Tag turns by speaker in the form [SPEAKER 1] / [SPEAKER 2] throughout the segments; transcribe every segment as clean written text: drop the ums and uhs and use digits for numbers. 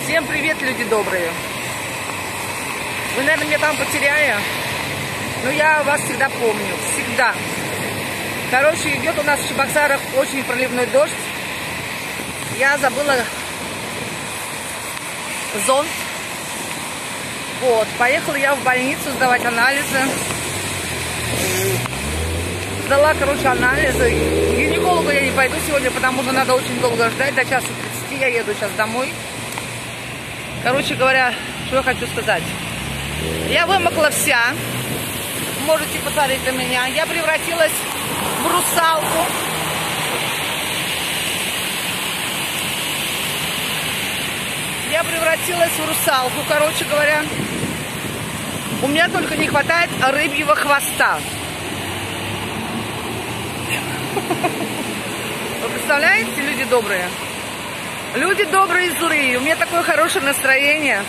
[SPEAKER 1] Всем привет, люди добрые. Вы, наверное, меня там потеряли, но я вас всегда помню, всегда. Короче, идет у нас в Чебоксарах очень проливной дождь. Я забыла зонт. Вот, поехала я в больницу сдавать анализы. Сдала, короче, анализы. К гинекологу я не пойду сегодня, потому что надо очень долго ждать. До часу 30 я еду сейчас домой. Короче говоря, что я хочу сказать. Я вымокла вся. Можете посмотреть на меня. Я превратилась в русалку. Я превратилась в русалку, короче говоря. У меня только не хватает рыбьего хвоста. Вы представляете, люди добрые? Люди добрые и злые. У меня такое хорошее настроение.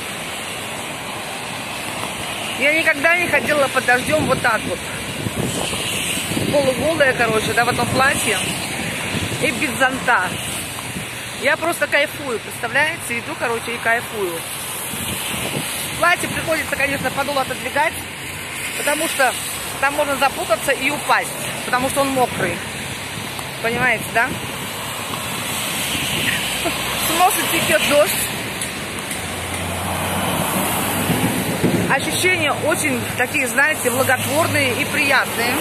[SPEAKER 1] Я никогда не ходила под дождем вот так вот. Полуголая, короче, да, в этом платье. И без зонта. Я просто кайфую, представляете? Иду, короче, и кайфую. Платье приходится, конечно, подол отодвигать, потому что там можно запутаться и упасть, потому что он мокрый. Понимаете, да? С носа течет дождь. Ощущения очень такие, знаете, благотворные и приятные.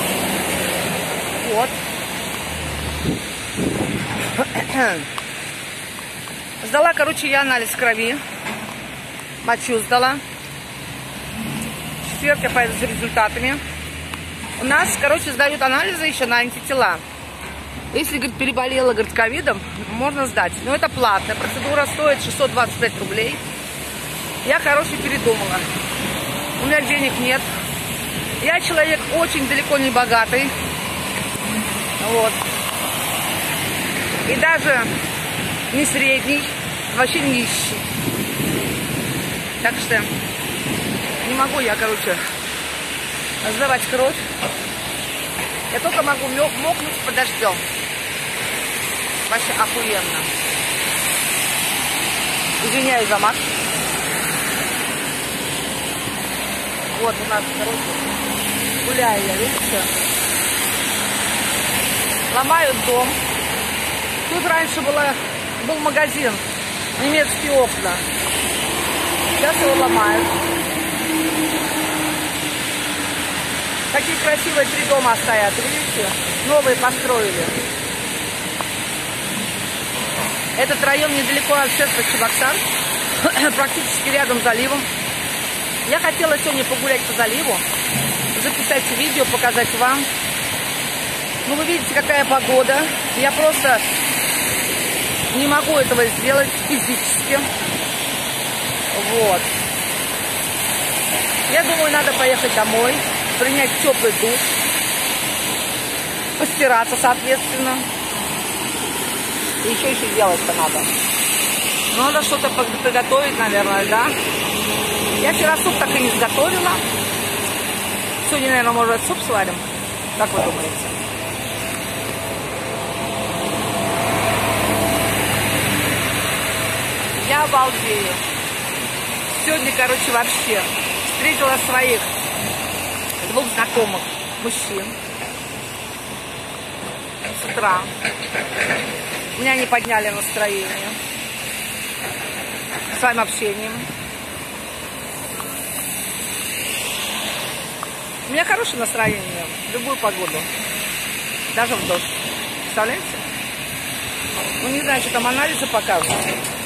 [SPEAKER 1] Вот. Сдала, короче, я анализ крови. Мочу сдала. В четверг я пойду за результатами. У нас, короче, сдают анализы еще на антитела. Если, говорит, переболела, говорит, ковидом, можно сдать. Но это платная процедура, стоит 625 рублей. Я, короче, передумала. У меня денег нет. Я человек очень далеко не богатый. Вот. И даже не средний, вообще нищий. Так что не могу я, короче, сдавать кровь. Я только могу мокнуть под дождем. Вообще охуенно. Извиняюсь за мат. Вот у нас, короче, гуляю я, видите? Ломают дом. Тут раньше был магазин, немецкие окна. Сейчас его ломают. Какие красивые 3 дома стоят, видите? Новые построили. Этот район недалеко от центра Чебоксар, практически рядом с заливом. Я хотела сегодня погулять по заливу, записать видео, показать вам. Ну, вы видите, какая погода. Я просто не могу этого сделать физически. Вот. Я думаю, надо поехать домой, принять теплый душ, постираться, соответственно. И еще делать-то надо. Надо что-то приготовить, наверное, да? Я вчера суп так и не сготовила. Сегодня, наверное, может, суп сварим. Как вы думаете? Я обалдею. Сегодня, короче, вообще встретила своих 2 знакомых мужчин с утра. Меня не подняли настроение своим общением. У меня хорошее настроение в любую погоду, даже в дождь. Представляете? Ну, не знаю, что там анализы покажут.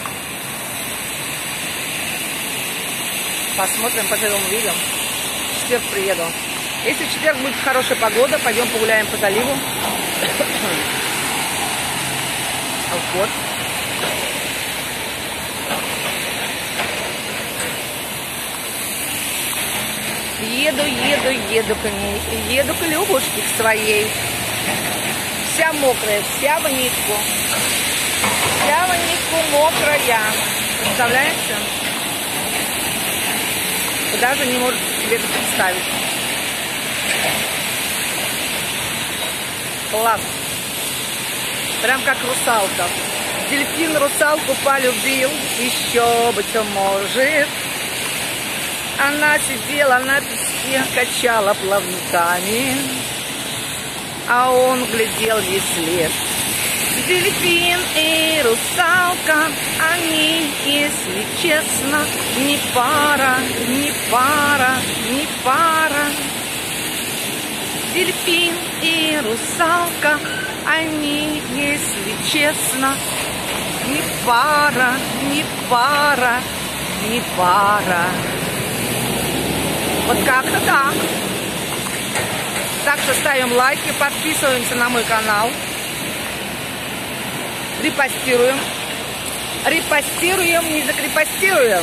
[SPEAKER 1] Посмотрим, поживем, увидим. В четверг приеду. Если в четверг будет хорошая погода, пойдем погуляем по заливу. Вот. Еду к ней. Еду к Любушке, к своей. Вся мокрая, вся в нитку. Вся в нитку мокрая. Представляете? Вы даже не можете себе это представить. Класс. Прям как русалка. Дельфин русалку полюбил, еще, быть может. Она сидела на песке, качала плавниками, а он глядел ей вслед. Дельфин и русалка, они, если честно, не пара, не пара, не пара. Дельфин и русалка, они, если честно, не пара, не пара, не пара. Вот как-то так. Так что ставим лайки, подписываемся на мой канал. Репостируем. Репостируем, не закрепостируем.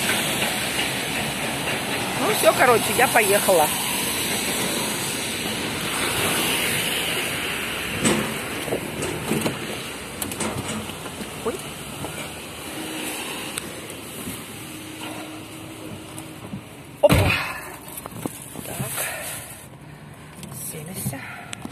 [SPEAKER 1] Ну все, короче, я поехала. Ой. Опа. Так. Селися.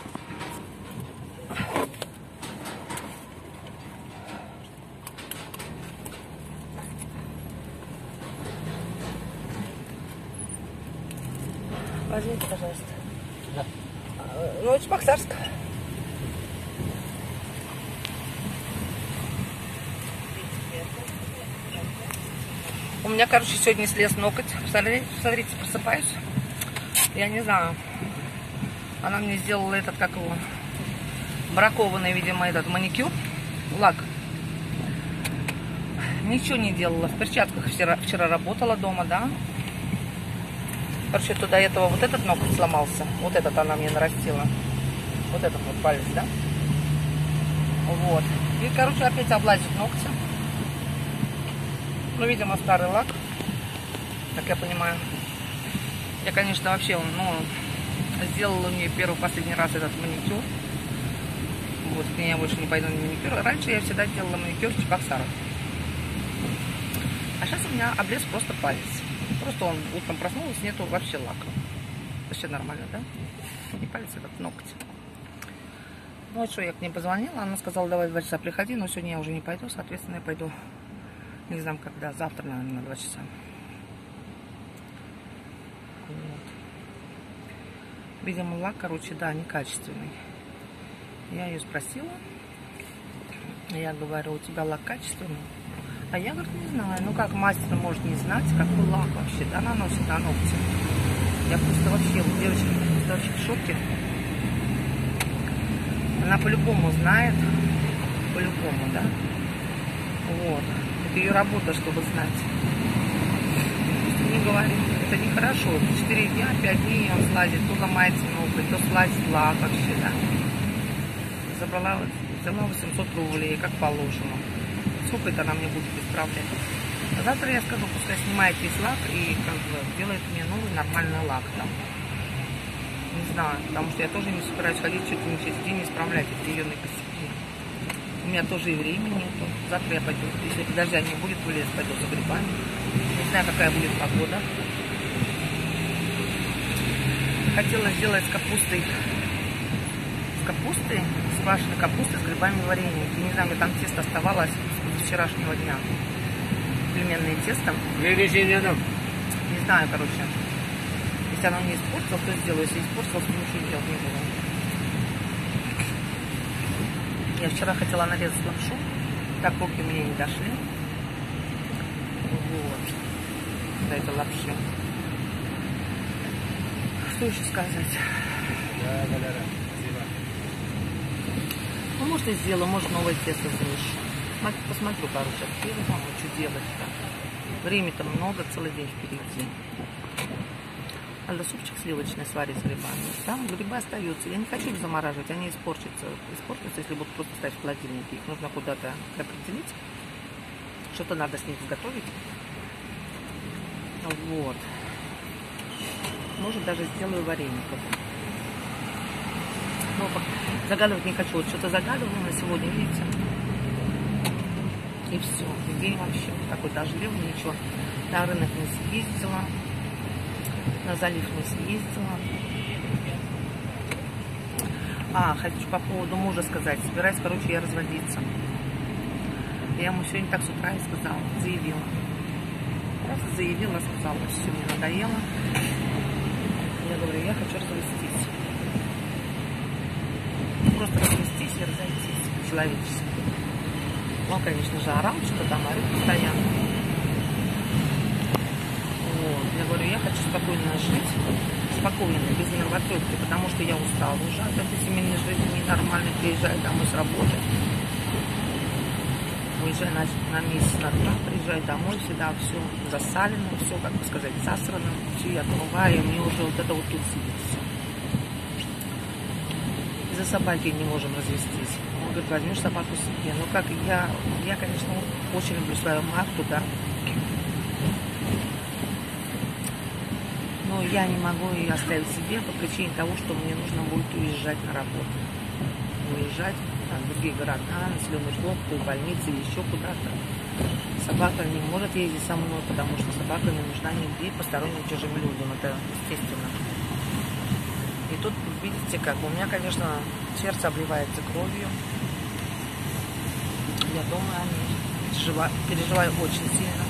[SPEAKER 1] Возьмите, пожалуйста. Да. Ну, Чебоксарск. У меня, короче, сегодня слез ноготь. Смотрите, просыпаюсь. Я не знаю. Она мне сделала этот, как его, бракованный, видимо, этот маникюр. Лак. Ничего не делала. В перчатках вчера работала дома, да. Короче, до этого вот этот ноготь сломался. Вот этот она мне нарастила. Вот этот вот палец, да. Вот. И, короче, опять облазит ногти. Ну, видимо, старый лак. Так я понимаю. Я, конечно, вообще, ну, сделала у нее последний раз этот маникюр. Вот, к ней я больше не пойду на маникюр. Раньше я всегда делала маникюр в Чебоксарах. А сейчас у меня облез просто палец. Просто он утром проснулась, нету вообще лака. Вообще нормально, да? Не палец, этот ноготь. Ну, вот что, я к ней позвонила. Она сказала, давай в 2 часа приходи. Но сегодня я уже не пойду. Соответственно, я пойду, не знаю, когда. Завтра, наверное, на 2 часа. Вот. Видимо, лак, короче, да, некачественный. Я ее спросила. Я говорю, у тебя лак качественный? А я, говорит, не знаю. Ну, как мастер может не знать, какой лак вообще, да, наносит на ногти. Я просто вообще, вот девочка просто вообще в шоке. Она по-любому знает. По-любому, да. Вот. Это ее работа, чтобы знать. Не говорит, это нехорошо. 4 дня, 5 дней он слазит, то ломается ноготь, то слазит лак вообще, да. Взяла 800 рублей, как положено. Сколько это она мне будет исправлять? А завтра я скажу, пускай снимает весь лак и как бы делает мне новый нормальный лак там. Не знаю, потому что я тоже не собираюсь ходить чуть ли не через день исправлять эти зеленые косяки. У меня тоже и времени нету. Завтра я пойду, если дождя не будет, в лес пойду за грибами. Не знаю, какая будет погода. Хотела сделать с капустой. С квашеной капустой, с грибами варенье. Не знаю, мне там тесто оставалось с вчерашнего дня. Пельменное тесто. Не знаю, короче. Если оно не испортилось, то сделаю. Если испортилось, то ничего делать не буду. Я вчера хотела нарезать лапшу. Так руки у меня не дошли. Вот. До этой лапши. Что еще сказать? Ну, может, и сделаю, может, новое тесто замешу. Посмотрю, короче, что делать-то. Времени-то много, целый день впереди. Надо супчик сливочный сварить с грибами. Там грибы остаются. Я не хочу их замораживать, они испортятся. Если будут просто ставить в холодильнике. Их нужно куда-то определить. Что-то надо с них изготовить. Вот. Может, даже сделаю вареников. Но загадывать не хочу. Вот что-то загадывала на сегодня, видите? И все. День вообще такой дождливый, ничего. На рынок не съездила. На залив не съездила. Хочу по поводу мужа сказать. Собираюсь, короче, я разводиться. Я ему сегодня так с утра и сказала, заявила. Просто заявила, сказала, все, мне надоело. Я говорю, я хочу развестись. Просто развестись и разойтись по-человечески. Он, конечно же, орал, что там орет постоянно. Вот. Я говорю, я хочу спокойно жить, спокойно, без нервотрепки, потому что я устала уже от этой семейной жизни, нормально приезжаю домой с работы. Уезжаю на месяц, на 2, приезжаю домой, всегда все засалено, все, как бы сказать, засрано, все я отмываю, и мне уже вот это вот тут сидит все. Из-за собаки не можем развестись. Он говорит, возьмешь собаку себе. Ну как, я конечно, очень люблю свою Марту, да. Но я не могу ее оставить себе по причине того, что мне нужно будет уезжать на работу. Уезжать в другие города, населенный пункт, в больницы или еще куда-то. Собака не может ездить со мной, потому что собака не нужна нигде посторонним чужим людям. Это естественно. И тут, видите, как у меня, конечно, сердце обливается кровью. Я думаю о ней. Переживаю очень сильно.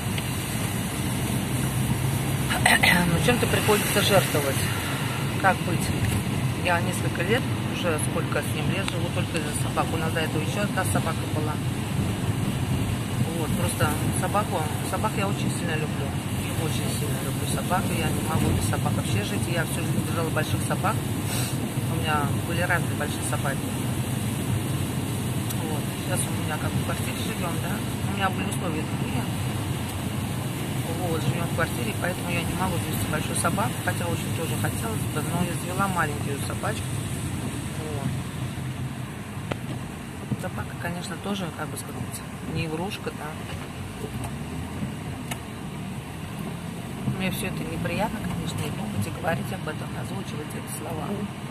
[SPEAKER 1] Но чем-то приходится жертвовать. Как быть? Я несколько лет, уже сколько с ним лет, живу только из-за собак. У нас до этого еще одна собака была. Вот, просто собак я очень сильно люблю. Очень сильно люблю собак. Я не могу без собак вообще жить. Я всю жизнь держала больших собак. У меня были разные большие собаки. Вот. Сейчас у меня как в квартире живем, да. У меня были условия другие. Вот, живем в квартире, поэтому я не могу завести большую собаку, хотя очень тоже хотелось бы, но я завела маленькую собачку. Вот. Собака, конечно, тоже, как бы сказать, не игрушка, да. Мне все это неприятно, конечно, и думать, и говорить об этом, озвучивать эти слова.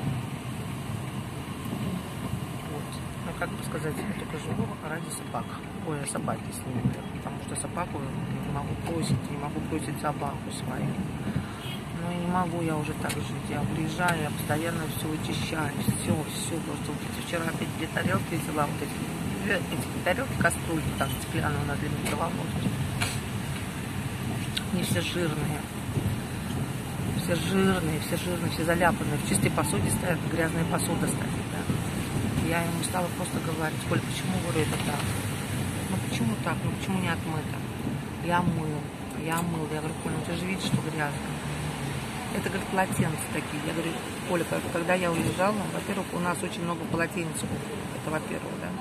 [SPEAKER 1] Вот. Ну, как бы сказать, я только живу ради собак. Ой, собаки с ними, потому что собаку не могу бросить собаку свою. Но и не могу я уже так жить. Я приезжаю, я постоянно все вычищаю, все. Просто вот вчера опять 2 тарелки взяла, вот эти тарелки, кастрюли, там стеклянные у нас для микроволновки. Они все жирные, все заляпанные. В чистой посуде стоят, грязная посуда стоит, да. Я ему стала просто говорить, Коль, почему, говорю, это так? Ну почему так? Ну почему не отмыто? Я мыл. Я говорю, Коля, ну ты же видишь, что грязно. Это, говорит, полотенца такие. Я говорю, Коля, когда я уезжала, во-первых, у нас очень много полотенец. Это во-первых, да.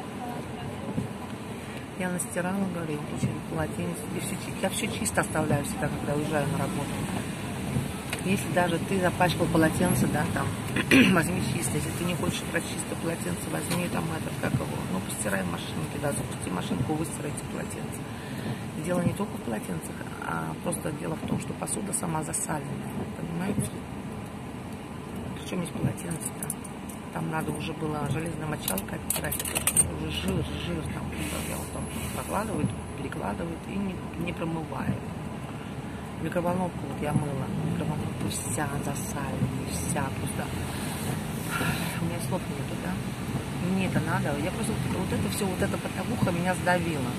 [SPEAKER 1] Я настирала, говорю, очень полотенец. Я все чисто оставляю всегда, когда уезжаю на работу. Если даже ты запачкал полотенце, да, там, возьми чисто. Если ты не хочешь брать чистое полотенце, возьми там этот, как его, ну, постирай в машинке, да, запусти машинку, выстирай эти полотенца. Дело не только в полотенцах, а просто дело в том, что посуда сама засаленная, понимаете? Причем есть полотенце-то. Там надо уже было железной мочалкой оттирать, это уже жир там, я вот там покладываю, перекладываю и не промываю. Микроволновку вот я мыла, микроволновку вся засаленная, вся просто. У меня слов нету, да? Мне это надо, я просто вот это все, вот эта потовуха меня сдавила.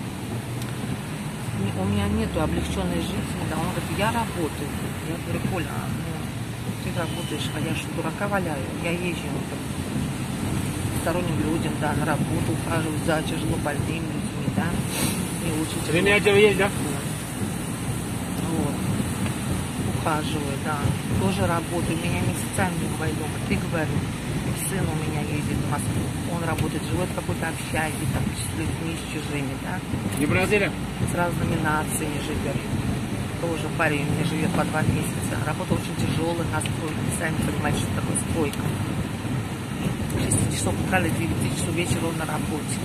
[SPEAKER 1] У меня нету облегченной жизни, да, он говорит, я работаю. Я говорю, Коля, ну, ты работаешь, а я что, дурака валяю? Я езжу к сторонним людям, да, на работу, ухаживаю за тяжело больными людьми, да. И очень тяжело.
[SPEAKER 2] Время у есть, да?
[SPEAKER 1] Вот. Ухаживаю, да. Тоже работаю, меня месяцами не бывает дома. Ты, говорю, сын у меня ездит в Москву, он работает, живет в какой-то общаге, там, с людьми, с чужими, да.
[SPEAKER 2] Не Бразилия?
[SPEAKER 1] С разными нациями живет. Тоже парень у меня живет по 2 месяца. Работа очень тяжелая на стройке. Сами понимаете, что такое стройка. 6 часов утра до 9 часов вечера он на работе.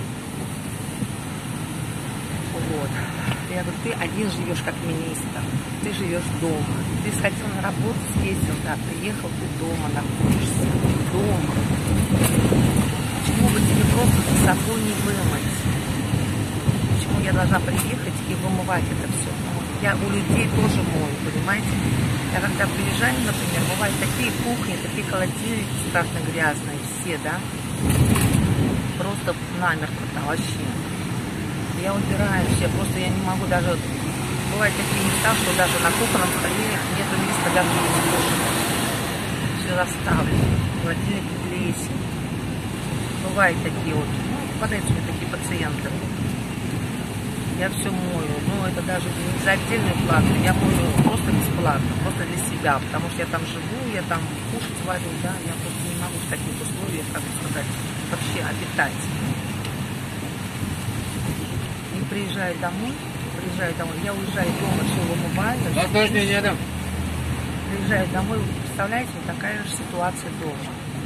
[SPEAKER 1] Вот. Я говорю, ты один живешь как министр. Ты живешь дома. Ты сходил на работу, съездил, да, приехал, ты дома находишься. Дома. Почему бы тебе просто за собой не вымыть? Почему я должна приехать и вымывать это все? Я у людей тоже мою, понимаете? Я когда приезжаю, например, бывают такие кухни, такие холодильники страшно грязные, все, да? Просто намертво там вообще. я убираюсь, я не могу даже... Бывают такие места, что даже на кухонном столе нету места для кушать. Все заставлено. Холодильник плесень. Бывают такие вот. Ну, попадаются мне такие пациенты. Я все мою. Ну, это даже не за отдельную плату. Я мою просто бесплатно, просто для себя. Потому что я там живу, я там кушать варю, да. Я просто не могу в таких условиях, как сказать, вообще обитать. И приезжаю домой. Я уезжаю дома, все вымываю. Приезжаю домой, представляете, такая же ситуация дома.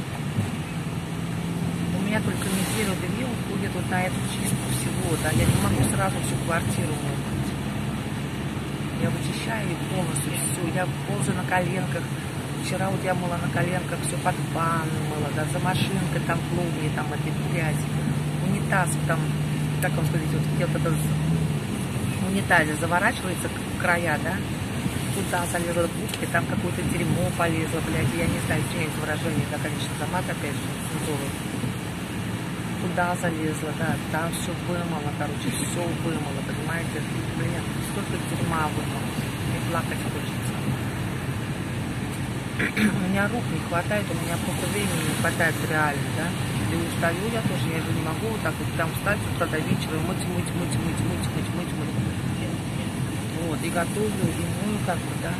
[SPEAKER 1] У меня только неделю-две уходит вот на эту чистку всего, да, я не могу сразу всю квартиру мыть. Я вычищаю полностью все, я ползаю на коленках. Вчера вот я мыла на коленках, все под ванной мыла, да, за машинкой, там клубни, там эти грязи, унитаз, там, как вам сказать, вот это в унитазе заворачивается края, да, туда залезла губки, там какое-то дерьмо полезло, блядь, я не знаю, извиняюсь выражение, да, конечно, за мат опять же, цензуру. Туда залезла, да, там все вымыла, короче, все вымыла, понимаете, блин, столько дерьма вымыла, мне плакать хочется. У меня рук не хватает, у меня просто времени не хватает реально, да. И устаю я тоже, я же не могу вот так вот прям встать с утра до вечера, мыть. Вот, и готовлю, и мою как бы, да.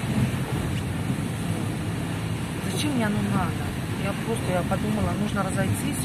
[SPEAKER 1] Зачем мне оно надо? Я подумала, нужно разойтись.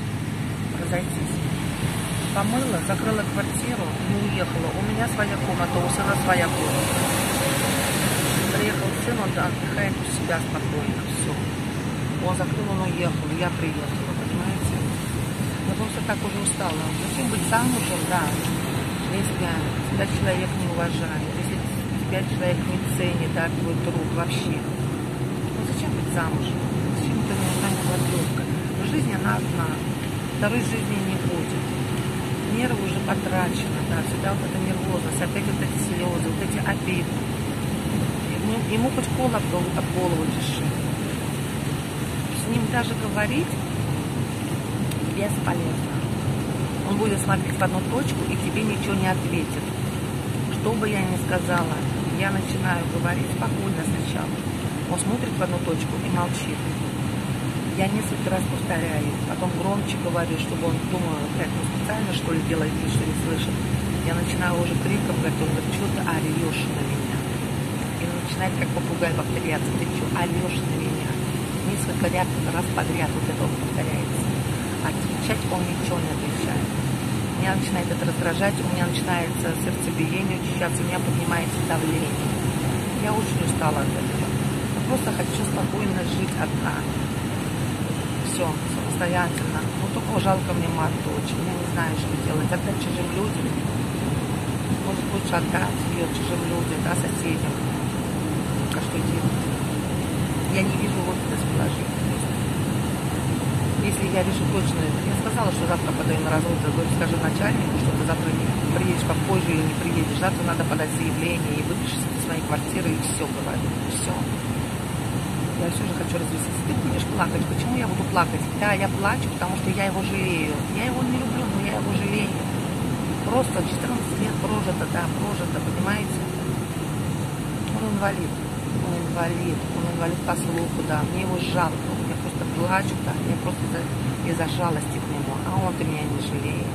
[SPEAKER 1] Помыла, закрыла квартиру и уехала. У меня своя комната, у сына своя комната. Приехал сын, он отдыхает у себя спокойно, все. Он закрыл, он уехал, я приехала, понимаете? Я просто так уже устала. Зачем быть замужем, да, если тебя человек не уважает, если тебя человек не ценит, да, твой труд вообще. Ну зачем быть замужем? Зачем это нужна молодежка? Жизнь она одна, второй жизни не будет. Нервы уже потрачены, да, всегда вот эта нервозность, опять вот эти слезы, вот эти обиды. Ему хоть кол об голову тиши. С ним даже говорить бесполезно. Он будет смотреть в одну точку и тебе ничего не ответит. Что бы я ни сказала, я начинаю говорить спокойно сначала. Он смотрит в одну точку и молчит. Я несколько раз повторяю, потом громче говорю, чтобы он думал, блядь, ну специально что ли делает, что не слышит. Я начинаю уже криком говорить, он говорит, что ты орешь на меня? И он начинает как попугай повторяться, ты что, орешь на меня? Несколько раз подряд вот это вот повторяется. Отвечать он ничего не отвечает. Меня начинает это раздражать, у меня начинается сердцебиение учащаться, у меня поднимается давление. Я очень устала от этого. Я просто хочу спокойно жить одна. Все, самостоятельно. Ну, только жалко мне мать, дочь. Я не знаю, что делать. Отдать чужим людям. Может, лучше отдать ее чужим людям, да, соседям. А что делать? Я не вижу выхода из положения. Если я решу точно, я сказала, что завтра подаю на развод, я говорю, скажи начальнику, что ты завтра не приедешь попозже или не приедешь. Завтра надо подать заявление и выпишешь из своей квартиры, и все, говорю. Все. Я все же хочу развестись. Ты будешь плакать. Почему я буду плакать? Да, я плачу, потому что я его жалею. Я его не люблю, но я его жалею. Просто 14 лет прожито, да, прожито, понимаете? Он инвалид. Он инвалид по слуху, да. Мне его жалко. Я просто плачу, да. Я просто из-за жалости к нему. А он-то меня не жалеет.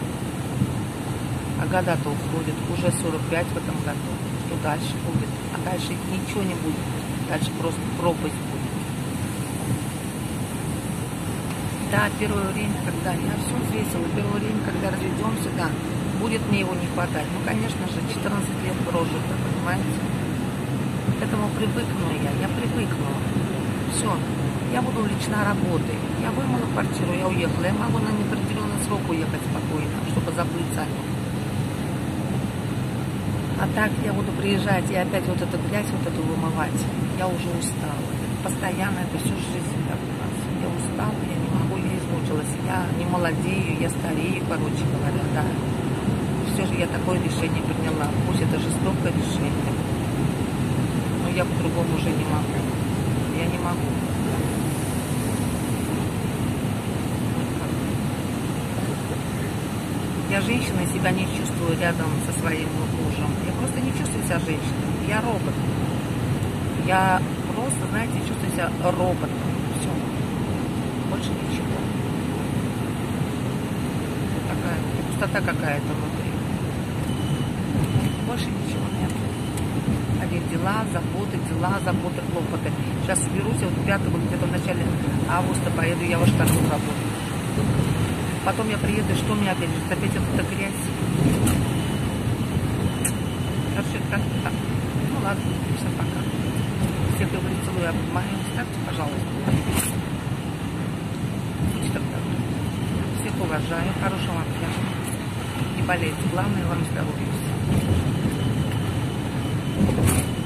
[SPEAKER 1] А года-то уходят. Уже 45 в этом году. Что дальше будет? А дальше ничего не будет. Дальше просто пропасть будет. Да, первое время, когда я все взвесила, первое время, когда разведемся, да, будет мне его не хватать. Ну, конечно же, 14 лет прожито, понимаете? К этому привыкну я привыкну. Все, я буду лично работой. Я вымыла квартиру, я уехала. Я могу на неопределенный срок уехать спокойно, чтобы забыться о нем. А так я буду приезжать и опять вот эту грязь, вот эту вымывать. Я уже устала. Постоянно это всю жизнь так у нас. Я устала, я не могу, я измучилась. Я не молодею, я старею, короче говоря, да. Все же я такое решение приняла. Пусть это жестокое решение. Но я по-другому уже не могу. Я не могу. Я женщиной себя не чувствую рядом со своим мужем. Я просто не чувствую себя женщиной. Я робот. Я просто, знаете, чувствую себя роботом. Все. Больше ничего. Такая пустота какая-то внутри. Больше ничего нет. Один дела, заботы, хлопоты. Сейчас уберусь, вот 5-го, где-то в начале августа поеду я во Штату работать. Потом я приеду, что мне опять ждет? Опять эта грязь. Короче, как-то так. Ну ладно, всем пока. Всех люблю, целую, обнимаю. Ставьте, пожалуйста. Будьте так добры. Всех уважаю. Хорошего вам дня. Не болейте. Главное вам здоровья.